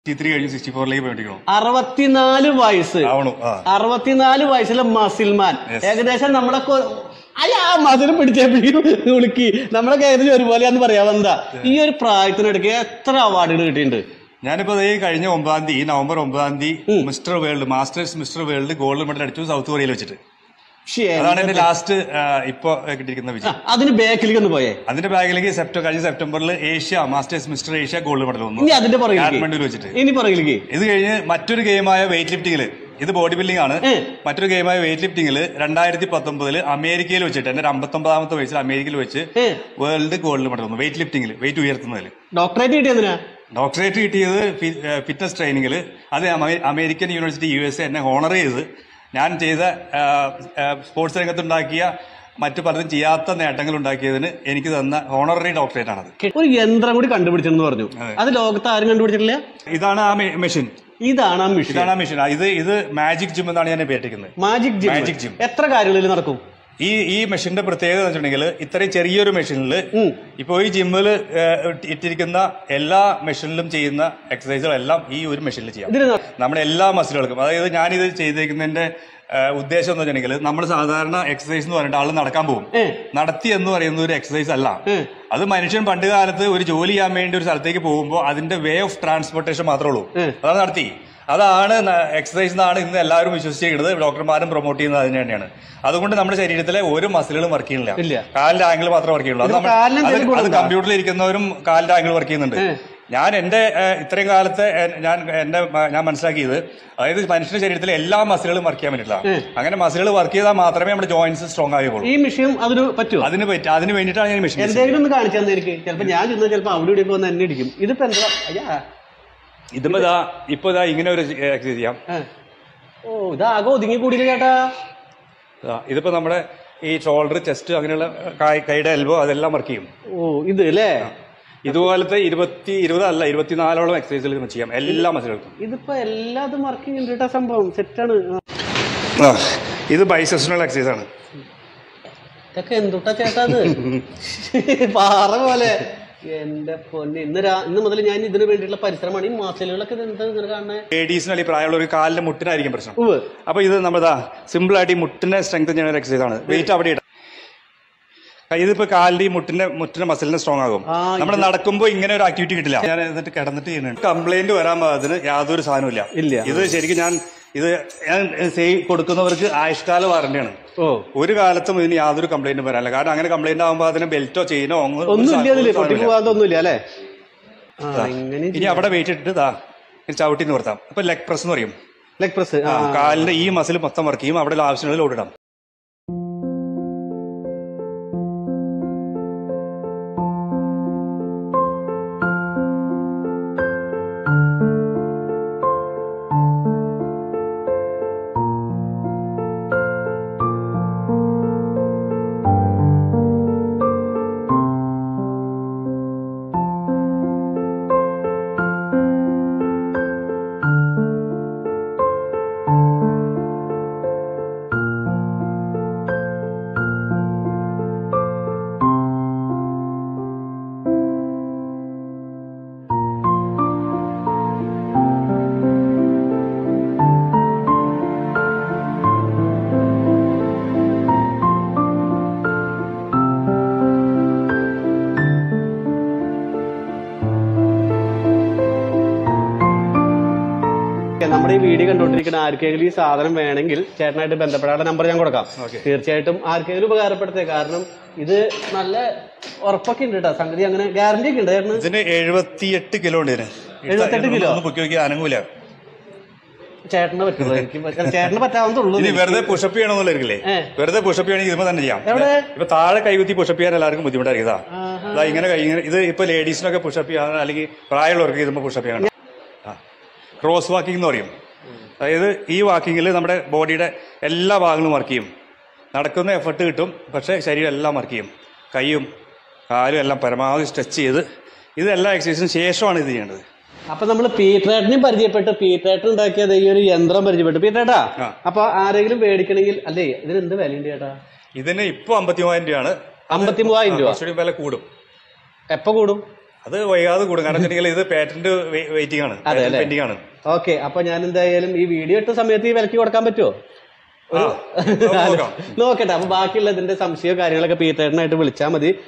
64 വയസ്സ് 64 വയസ്സിലെ മസിൽമാൻ ഏകദേശം നമ്മളൊക്കെ അയ്യാ മസിൽ പിടിച്ചപ്പോഴും വിളിക്ക് നമ്മളൊക്കെ ഏകദേശം ഒരുപോലെയാന്ന് പറയാം. എന്താ ഈ ഒരു പ്രായത്തിനിടയ്ക്ക് എത്ര അവാർഡുകൾ കിട്ടിയിട്ടുണ്ട്? ഞാനിപ്പോ ഈ കഴിഞ്ഞ 9-ാം തീയതി നവംബർ 9-ാം തീയതി Mr World Masters Mr World gold medal അടിച്ചു സൗത്ത് കൊറിയയിൽ വെച്ചിട്ട്. അതാണ് എന്റെ ലാസ്റ്റ് ഇപ്പൊ കിട്ടിയിരിക്കുന്ന വിജയം. അതിന് ബാക്കിലേക്ക് ഒന്ന് പോയേ. അതിന്റെ ബാക്കിലേക്ക് കഴിഞ്ഞ സെപ്റ്റംബറിൽ Asia Masters Mr Asia gold medal വന്നു കാഠ്മണ്ഡുവിൽ വെച്ചിട്ട്. ഇത് കഴിഞ്ഞ് മറ്റൊരു ഗെയിമായ വെയിറ്റ് ലിഫ്റ്റിംഗിൽ, ഇത് ബോഡി ബിൽഡിംഗ് ആണ്, മറ്റൊരു ഗെയിമായ വെയിറ്റ് ലിഫ്റ്റിംഗിൽ 2019 അമേരിക്കയിൽ വെച്ചിട്ട് എന്റെ 59-ാമത്തെ വയസ്സിൽ അമേരിക്കയിൽ വെച്ച് വേൾഡ് ഗോൾഡ് മെഡൽ വന്നു വെയിറ്റ് ലിഫ്റ്റിംഗിൽ, വെയിറ്റ് ഉയർത്തുന്നതിൽ. ഡോക്ടറേറ്റ് കിട്ടിയതിനാ? ഡോക്ടറേറ്റ് കിട്ടിയത് ഫിറ്റ്നസ് ട്രെയിനിങ്ങിൽ. അത് അമേരിക്കൻ യൂണിവേഴ്സിറ്റി USA എന്നെ ഹോണർ ചെയ്ത് ഞാൻ ചെയ്ത സ്പോർട്സ് രംഗത്തുണ്ടാക്കിയ മറ്റു പലരും ചെയ്യാത്ത നേട്ടങ്ങൾ ഉണ്ടാക്കിയതിന് എനിക്ക് തന്ന ഹോണററി ഡോക്ടറേറ്റ് ആണത്. ഒരു യന്ത്രം കൂടി കണ്ടുപിടിച്ചെന്ന് പറഞ്ഞു, അത് ലോകത്ത് ആരും കണ്ടുപിടിച്ചിട്ടില്ല. ഇതാണ് ആ മെഷീൻ. ഇതാണ് ആ മെഷീൻ. ഇത് മാജിക് ജിം എന്നാണ് ഞാൻ പേരിട്ടിരിക്കുന്നത്. മാജിക് ജിം എത്ര കാര്യങ്ങളിൽ നടക്കും? ഈ മെഷീന്റെ പ്രത്യേകത എന്ന് വെച്ചിട്ടുണ്ടെങ്കിൽ ഇത്രയും ചെറിയൊരു മെഷീനിൽ ഇപ്പൊ ഈ ജിമ്മിൽ ഇട്ടിരിക്കുന്ന എല്ലാ മെഷീനിലും ചെയ്യുന്ന എക്സസൈസുകളെല്ലാം ഈ ഒരു മെഷീനിൽ ചെയ്യാം. നമ്മുടെ എല്ലാ മസിലുകൾക്കും. അതായത് ഞാനിത് ചെയ്തേക്കുന്നതിന്റെ ഉദ്ദേശം എന്ന് വെച്ചിട്ടുണ്ടെങ്കിൽ നമ്മൾ സാധാരണ എക്സസൈസ് എന്ന് പറഞ്ഞിട്ട് ആള് നടക്കാൻ പോകും. നടത്തി എന്ന് പറയുന്ന ഒരു എക്സസൈസ് അല്ല അത്. മനുഷ്യൻ പണ്ട് കാലത്ത് ഒരു ജോലി ചെയ്യാൻ വേണ്ടി ഒരു സ്ഥലത്തേക്ക് പോകുമ്പോൾ അതിന്റെ വേ ഓഫ് ട്രാൻസ്പോർട്ടേഷൻ മാത്രമേ ഉള്ളൂ. അതാണ് നടത്തി, അതാണ് എക്സസൈസ് എന്നാണ് ഇന്ന് എല്ലാവരും വിശ്വസിച്ചിരിക്കുന്നത്. ഡോക്ടർമാരും പ്രൊമോട്ട് ചെയ്യുന്നത് അതിന് തന്നെയാണ്. അതുകൊണ്ട് നമ്മുടെ ശരീരത്തിലെ ഒരു മസിലുകളും വർക്ക് ചെയ്യുന്നില്ല. കാലിന്റെ ആംഗിൾ മാത്രമേ വർക്ക് ചെയ്യുള്ളൂ. അത് കമ്പ്യൂട്ടറിൽ ഇരിക്കുന്നവരും കാലിന്റെ ആംഗിൾ വർക്ക് ചെയ്യുന്നുണ്ട്. ഞാൻ എന്റെ ഇത്രയും കാലത്തെ ഞാൻ മനസ്സിലാക്കിയത്, അതായത് മനുഷ്യന്റെ ശരീരത്തിലെ എല്ലാ മസിലുകളും വർക്ക് ചെയ്യാൻ പറ്റില്ല. അങ്ങനെ മസിലുകൾ വർക്ക് ചെയ്താൽ മാത്രമേ നമ്മുടെ ജോയിന്റ്സ് സ്ട്രോങ് ആവുള്ളൂ. ഈ മെഷീൻ അതിന് പറ്റുമോ? അതിന് വേണ്ടിയിട്ടാണ് ഞാൻ മെഷീൻ. എന്തെങ്കിലും ഒന്ന് കാണിച്ചു തന്നിരിക്കും. ചിലപ്പോൾ ഞാൻ ചെന്നാൽ ചിലപ്പോൾ അവിടെ ഇവിടെ വന്ന് എന്നെ ഇടിക്കും. ഇതിപ്പോ എന്താ ഇപ്പൊ ഇങ്ങനെ ഒരു എക്സസൈസ് ചെയ്യാം. ഓ, ഇതാകെ ഒതുങ്ങി കൂടിയില്ല ചേട്ടാ. ഇതിപ്പോ നമ്മുടെ ഈ ഷോൾഡർ, ചെസ്റ്റ്, അങ്ങനെയുള്ള കൈയുടെ എൽബോ അതെല്ലാം വർക്ക് ചെയ്യും. ഓ, ഇത് അല്ലേ? ഇതുപോലത്തെ 24 എക്സസൈസുകൾ ചെയ്യാം എല്ലാ മസിലുകൾക്കും. ഇതിപ്പോ എല്ലാതും വർക്കിംഗ് ഉണ്ട് കേട്ടോ. സംഭവം സെറ്റാണ്. ഇത് ബൈസെപ്ഷണൽ എക്സസൈസ് ആണ്. ഇതൊക്കെ എന്തുട്ടാ ചേട്ടാ അത്? പാറ പോലെ. എന്റെ പൊന്നെ, ഇന്ന് മുതൽ ഞാൻ ഇതിന് വേണ്ടിയിട്ടുള്ള പരിശ്രമമാണ്. ഈ മസിലുകളൊക്കെ എന്താ ഇങ്ങനെ കാണുന്നത്? ലേഡീസിന് അല്ലെങ്കിൽ പ്രായമുള്ള ഒരു കാലിന്റെ മുട്ടിനായിരിക്കും പ്രശ്നം. അപ്പൊ ഇത് നമ്മുടെ സിമ്പിൾ ആയിട്ട് ഈ മുട്ടിനെ സ്ട്രെങ്ത് ചെയ്യുന്ന ഒരു എക്സസൈസ് ആണ്. വെയിറ്റ് അവിടെ ഇടാം. ഇതിപ്പോ കാലിന്റെ മുട്ടിന്റെ മസിലിനെ സ്ട്രോങ് ആകും. നമ്മൾ നടക്കുമ്പോൾ ഇങ്ങനെ ഒരു ആക്ടിവിറ്റി കിട്ടില്ല. ഞാൻ എന്നിട്ട് കിടന്നിട്ട് ചെയ്യുന്നുണ്ട്. കംപ്ലൈന്റ് വരാൻ പാകത്തിന് യാതൊരു സാധനവും ഇല്ല. ഇത് ശരിക്കും ഞാൻ കൊടുക്കുന്നവർക്ക് ആയുഷ്കാല വാറന്റിയാണ്. ഒരു കാലത്തും ഇതിന് യാതൊരു കംപ്ലൈന്റും വരാനില്ല. കാരണം അങ്ങനെ കംപ്ലൈന്റ് ആകുമ്പോൾ അതിന് ബെൽറ്റോ ചെയിനോ ഇനി അവിടെ വെയിറ്റ് ഇട്ടിട്ട് ചവിട്ടി നിർത്താം. അപ്പൊ ലെഗ് പ്രസ് എന്ന് പറയും. ലെഗ് പ്രസ് കാലിന്റെ ഈ മസിൽ മൊത്തം വർക്ക് ചെയ്യും. അവിടെ ആവശ്യമുള്ള ലോഡ് ഇടാം. നമ്മുടെ ഈ വീഡിയോ കണ്ടുകൊണ്ടിരിക്കുന്ന ആർക്കെങ്കിലും ഈ സാധനം വേണമെങ്കിൽ ചേട്ടനായിട്ട് ബന്ധപ്പെടാനുള്ള നമ്പർ ഞാൻ കൊടുക്കാം. തീർച്ചയായിട്ടും ആർക്കെങ്കിലും ഉപകാരപ്പെടുത്തേ. കാരണം ഇത് നല്ല ഉറപ്പൊക്കെ ഉണ്ട് കേട്ടോ. സംഗതി അങ്ങനെ ഗ്യാരണ്ടി ഒക്കെ ഉണ്ട് ചേട്ടന്. ഇതിന് 78 കിലോ ഉണ്ട്. 78 കിലോ അനങ്ങൂല. ചേട്ടന് പറ്റുള്ളൂ. എനിക്ക് ചേട്ടന് പറ്റാവുന്നുള്ളൂ. വെറുതെ പുഷപ്പ് ചെയ്യണമെന്നുള്ളേ. വെറുതെ പുഷപ്പ് ചെയ്യണമെങ്കിൽ ഇതിപ്പോ തന്നെ ചെയ്യാം. ഇപ്പൊ താഴെ കൈകുത്തി പുഷപ്പ് ചെയ്യാൻ എല്ലാവർക്കും ബുദ്ധിമുട്ടായിരിക്കും. ഇങ്ങനെ ഇത് ഇപ്പൊ ലേഡീസിനൊക്കെ പുഷപ്പ് ചെയ്യാൻ, അല്ലെങ്കിൽ പ്രായമുള്ളവർക്ക് ഇതുമ്പോ പുഷപ്പ് ചെയ്യണം. ക്രോസ് വാക്കിംഗ് എന്ന് പറയും. അതായത് ഈ വാക്കിങ്ങിൽ നമ്മുടെ ബോഡിയുടെ എല്ലാ ഭാഗങ്ങളും വർക്ക് ചെയ്യും. നടക്കുന്ന എഫർട്ട് കിട്ടും, പക്ഷേ ശരീരം എല്ലാം വർക്ക് ചെയ്യും. കൈയും കാലും എല്ലാം പരമാവധി സ്ട്രെച്ച് ചെയ്ത് ഇതെല്ലാ എക്സസൈസിന് ശേഷമാണ് ഇത് ചെയ്യേണ്ടത്. അപ്പൊ നമ്മൾ പീറ്റേട്ടനെയും പരിചയപ്പെട്ടു. പീറ്റേട്ടൻ ഉണ്ടാക്കിയത് ഈ ഒരു യന്ത്രം പരിചയപ്പെട്ടു. പീറ്റേട്ടാ, അപ്പൊ ആരെങ്കിലും മേടിക്കണമെങ്കിൽ അല്ലേ ഇതിന് എന്ത് വിലയുണ്ട് ചേട്ടാ? ഇതിന് ഇപ്പൊ 53,000 രൂപയാണ്. 53,000 രൂപ വില കൂടും. എപ്പോ കൂടും? അത് വൈകാതെ കൂടും. കാരണം വെച്ചിട്ടുണ്ടെങ്കിൽ ഇത് പാറ്റന്റ് വെയിറ്റിംഗ് ആണ്, പെൻഡിംഗ് ആണ്. ഓക്കെ, അപ്പൊ ഞാൻ എന്തായാലും ഈ വീഡിയോ ഇട്ട സമയത്ത് ഈ വിലക്ക് കൊടുക്കാൻ പറ്റുമോ? നോക്കട്ടെ. അപ്പൊ ബാക്കിയുള്ള ഇതിന്റെ സംശയമോ കാര്യങ്ങളൊക്കെ പീറ്റേട്ടനായിട്ട് വിളിച്ചാൽ മതി.